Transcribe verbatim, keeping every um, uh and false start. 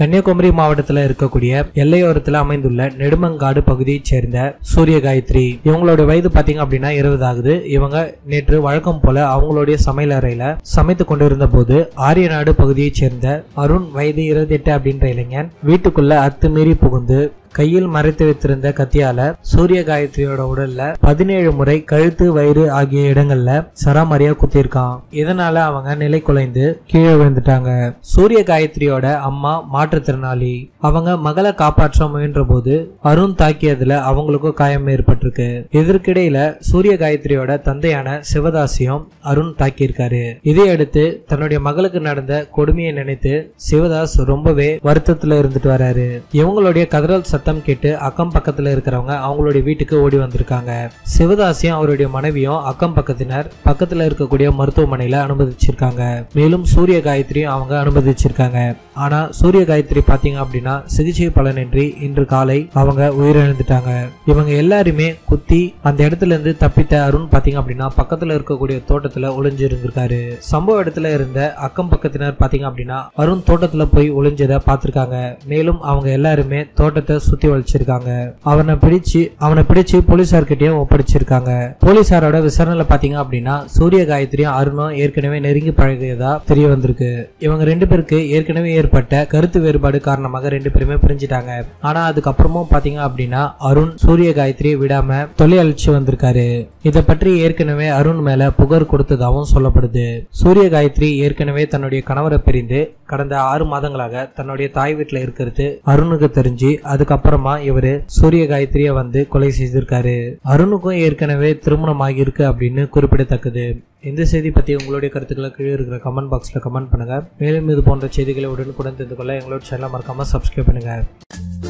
கன்னியாகுமரி மாவட்டத்தில் இருக்கக்கூடிய எல்லையோரத்தில் அமைந்துள்ள நெடுமங்காடு பகுதியைச் சேர்ந்த சூரிய காயத்ரி. இவங்களோட வயது பாத்தீங்க அப்படின்னா இருபது ஆகுது. இவங்க நேற்று வழக்கம் போல அவங்களுடைய சமையல் அறையில சமைத்து கொண்டிருந்த போது ஆரியநாடு பகுதியைச் சேர்ந்த அருண் வயது இருபத்தி எட்டு அப்படின்ற இளைஞன் வீட்டுக்குள்ள அத்துமீறி புகுந்து கையில் மறைத்து வைத்திருந்த கத்தியால சூரிய காயத்ரியோட உடல்ல பதினேழு முறை கழுத்து வயிறு ஆகிய இடங்கள்ல சராமரியா குத்திருக்கான். இதனால அவங்க நிலை குலைந்து கீழே விழுந்துட்டாங்க. சூரிய காயத்ரியோட அம்மா மாற்றுத்திறனாளி. அவங்க மகளை காப்பாற்ற முயன்ற போது அருண் தாக்கியதுல அவங்களுக்கும் காயம் ஏற்பட்டிருக்கு. இதற்கிடையில சூரிய காயத்ரியோட தந்தையான சிவதாசியும் அருண் தாக்கியிருக்காரு. இதையடுத்து தன்னுடைய மகளுக்கு நடந்த கொடுமையை நினைத்து சிவதாஸ் ரொம்பவே வருத்தத்துல இருந்துட்டு வராரு. இவங்களுடைய கதறல் சத்தம் கேட்டு அக்கம் பக்கத்துல இருக்கிறவங்க அவங்களுடைய வீட்டுக்கு ஓடி வந்திருக்காங்க. சிவதாசியும் அவருடைய மனைவியும் அக்கம் பக்கத்தினர் பக்கத்துல இருக்கக்கூடிய மருத்துவமனையில அனுமதிச்சிருக்காங்க. மேலும் சூரிய காயத்ரியும் அவங்க அனுமதிச்சிருக்காங்க. ஆனா சூரிய காயத்ரி பாத்தீங்க அப்படின்னா சிகிச்சை பலனின்றி இன்று காலை அவங்க உயிரிழந்துட்டாங்க. இவங்க எல்லாருமே குத்தி அந்த இடத்துல இருந்து தப்பித்த அருண் பாத்தீங்க அப்படின்னா பக்கத்துல இருக்கக்கூடிய தோட்டத்துல ஒளிஞ்சு இருந்திருக்காரு. சம்பவ இடத்துல இருந்த அக்கம் பக்கத்தினர் பாத்தீங்க அப்படின்னா அருண் தோட்டத்துல போய் ஒளிஞ்சதை பார்த்திருக்காங்க. மேலும் அவங்க எல்லாருமே தோட்டத்தை சுத்தி வச்சிருக்காங்க. அவனை பிடிச்சு அவனை பிடிச்சு போலீசார்கிட்டயும் ஒப்படைச்சிருக்காங்க. போலீசாரோட விசாரணையில பாத்தீங்க அப்படின்னா சூரிய காயத்ரியும் அருணும் ஏற்கனவே நெருங்கி பழகியதா தெரிய வந்திருக்கு. இவங்க ரெண்டு பேருக்கு ஏற்கனவே ஏற்பட்ட கருத்து வேறுபாடு காரணமாக ரெண்டு பேருமே பிரிஞ்சிட்டாங்க. ஆனா அதுக்கப்புறமும் பாத்தீங்க அப்படின்னா அருண் சூரிய காயத்ரியை விடாம தொலை அழிச்சு வந்திருக்காரு. இதை பற்றி ஏற்கனவே அருண் மேல புகார் கொடுத்ததாகவும் சொல்லப்படுது. சூரிய காயத்ரி ஏற்கனவே தன்னுடைய கணவரை பிரிந்து கடந்த ஆறு மாதங்களாக தன்னுடைய தாய் வீட்டுல இருக்கிறது அருணுக்கு தெரிஞ்சு அதுக்கப்புறமா இவரு சூரிய காயத்ரிய வந்து கொலை செய்திருக்காரு. அருணுக்கும் ஏற்கனவே திருமணம் ஆகியிருக்கு அப்படின்னு குறிப்பிடத்தக்கது. இந்த செய்தி பத்தி உங்களுடைய கருத்துக்களை கீழே இருக்கிற கமெண்ட் பாக்ஸ்ல கமெண்ட் பண்ணுங்க. மேலும் இது போன்ற செய்திகளை உடனுக்குடன் தெரிந்து கொள்ள எங்களோட சேனலை மறக்காம சப்ஸ்கிரைப் பண்ணுங்க.